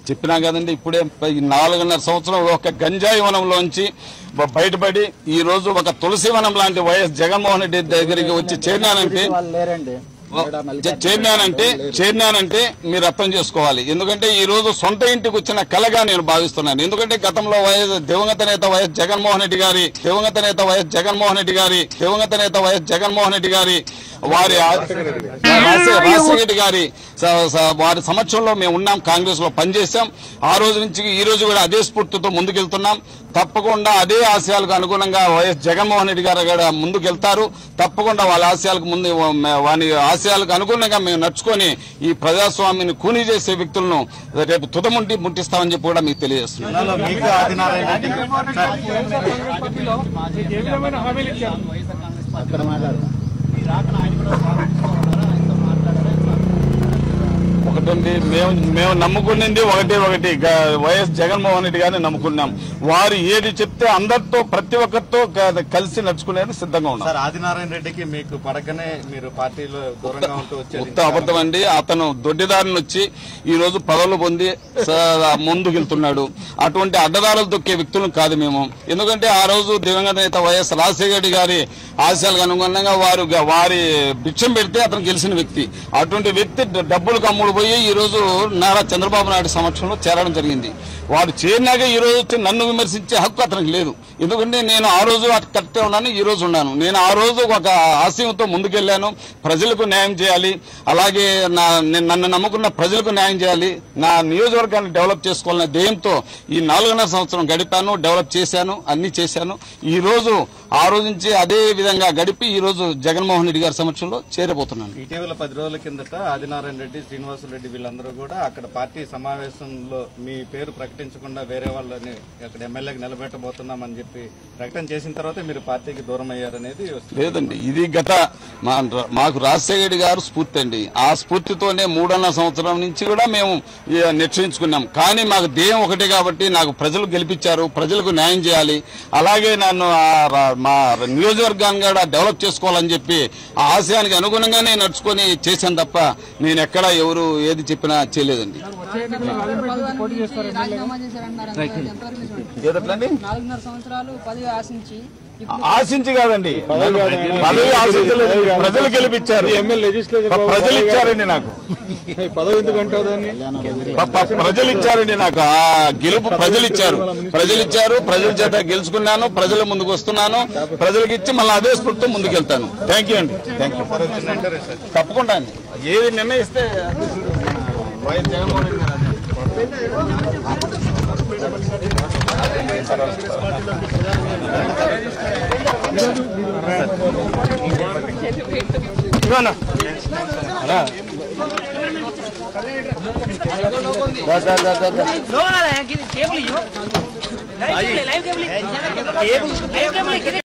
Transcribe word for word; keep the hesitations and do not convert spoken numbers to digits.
చెప్పినా కదండి, ఇప్పుడే నాలుగున్నర సంవత్సరం ఒక గంజాయి వనంలోంచి బయటపడి ఈ రోజు ఒక తులసి వనం లాంటి వైఎస్ జగన్మోహన్ రెడ్డి దగ్గరికి వచ్చి చేరినానంటే చేరినానంటే చేరినానంటే మీరు అర్థం చేసుకోవాలి. ఎందుకంటే ఈ రోజు సొంత ఇంటికి వచ్చిన కలగా నేను భావిస్తున్నాను. ఎందుకంటే గతంలో వైఎస్ దివంగత నేత వైఎస్ జగన్మోహన్ రెడ్డి గారి దివంగత నేత వైఎస్ జగన్మోహన్ రెడ్డి గారి దివంగత నేత వైఎస్ జగన్మోహన్ రెడ్డి గారి వారి రాజశేఖర రెడ్డి గారి వారి సమక్షంలో మేము ఉన్నాం, కాంగ్రెస్ లో పనిచేశాం. ఆ రోజు నుంచి ఈ రోజు కూడా అదే స్ఫూర్తితో ముందుకెళ్తున్నాం. తప్పకుండా అదే ఆశయాలకు అనుగుణంగా వైఎస్ జగన్మోహన్ రెడ్డి గారు కూడా ముందుకెళ్తారు. తప్పకుండా వాళ్ళ ఆశయాలకు ముందు వారి ఆశయాలకు అనుగుణంగా మేము నడుచుకొని ఈ ప్రజాస్వామ్యాన్ని కూనీ చేసే వ్యక్తులను రేపు తుదముంటి ముట్టిస్తామని చెప్పి కూడా మీకు తెలియజేస్తున్నాం. ఒకటండి, మేము మేము నమ్ముకున్నది ఒకటి ఒకటి వైఎస్ జగన్మోహన్ రెడ్డి గారిని నమ్ముకున్నాం. వారు ఏది చెప్తే అందరితో ప్రతి ఒక్కరితో కలిసి నడుచుకునేది సిద్ధంగా ఉన్నాం. సార్, ఆదినారాయణ రెడ్డికి మీకు పడకనే మీరు పార్టీలో దూరంగా ఉంటూ వచ్చారు. ఉత్త అబద్ధం అండి. అతను దొడ్డిదారిని వచ్చి ఈ రోజు పదవులు పొంది ముందుకెళ్తున్నాడు. అటువంటి అడ్డదారులు దొక్కే వ్యక్తులను కాదు మేము. ఎందుకంటే ఆ రోజు దివంగత నేత వైఎస్ రాజశేఖర రెడ్డి గారి ఆశయాలకు అనుగుణంగా వారు వారి భిక్షం పెడితే అతను గెలిచిన వ్యక్తి. అటువంటి వ్యక్తి డబ్బులకు అమ్ముడు పోయి ఈ రోజు నారా చంద్రబాబు నాయుడు సమక్షంలో చేరడం జరిగింది. వారు చేరినాక ఈ రోజు వచ్చి నన్ను విమర్శించే హక్కు అతనికి లేదు. ఎందుకంటే నేను ఆ రోజు కరెక్టే ఉన్నాను, ఈ రోజు ఉన్నాను. నేను ఆ రోజు ఒక ఆశయంతో ముందుకెళ్లాను. ప్రజలకు న్యాయం చేయాలి, అలాగే నా నన్ను నమ్ముకున్న ప్రజలకు న్యాయం చేయాలి, నా నియోజకవర్గాన్ని డెవలప్ చేసుకోవాలనే ధ్యేయంతో ఈ నాలుగున్నర సంవత్సరం గడిపాను, డెవలప్ చేశాను, అన్ని చేశాను. ఈ రోజు ఆ రోజు నుంచి అదే విధంగా గడిపి ఈ రోజు జగన్మోహన్ రెడ్డి గారి సమక్షంలో చేరబోతున్నాను. ఇటీవల పది రోజుల కిందట ఆదినారాయణ రెడ్డి, శ్రీనివాసరెడ్డి వీళ్ళందరూ కూడా అక్కడ పార్టీ సమావేశంలో మీ పేరు ప్రకటించకుండా వేరే వాళ్ళని అక్కడ ఎమ్మెల్యేకి నిలబెట్టబోతున్నామని చెప్పి ప్రకటన చేసిన తర్వాత మీరు పార్టీకి దూరం అయ్యారనేది లేదండి. ఇది గత మాకు రాజశేఖర రెడ్డి గారు స్ఫూర్తి అండి. ఆ స్ఫూర్తితోనే మూడున్నర సంవత్సరం నుంచి కూడా మేము నిశ్చయించుకున్నాం. కానీ మాకు ధ్యేయం ఒకటే కాబట్టి నాకు ప్రజలు గెలిపించారు, ప్రజలకు న్యాయం చేయాలి, అలాగే నన్ను మా నియోజకవర్గాన్ని కూడా డెవలప్ చేసుకోవాలని చెప్పి ఆ ఆశయానికి అనుగుణంగానే నడుచుకొని చేశాను తప్ప నేను ఎక్కడ ఎవరు ఏది చెప్పినా చేయలేదండి. ఆశించి కాదండి, పదవి ఆశించలేదు, ప్రజలు గెలిపించారు, ప్రజలు ఇచ్చారండి నాకు పదవి. ఎందుకంటే ప్రజలు ఇచ్చారండి నాకు ఆ గెలుపు ప్రజలు ఇచ్చారు, ప్రజలు ఇచ్చారు ప్రజల చేత గెలుచుకున్నాను, ప్రజల ముందుకు వస్తున్నాను, ప్రజలకు ఇచ్చి మళ్ళీ అదే స్ఫూర్తితో ముందుకెళ్తాను. థ్యాంక్ యూ అండి. Thank you. తప్పకుండా అండి, ఏది నిర్ణయిస్తే వైఎస్ జగన్మోహన్ రెడ్డి గారు కేబుల్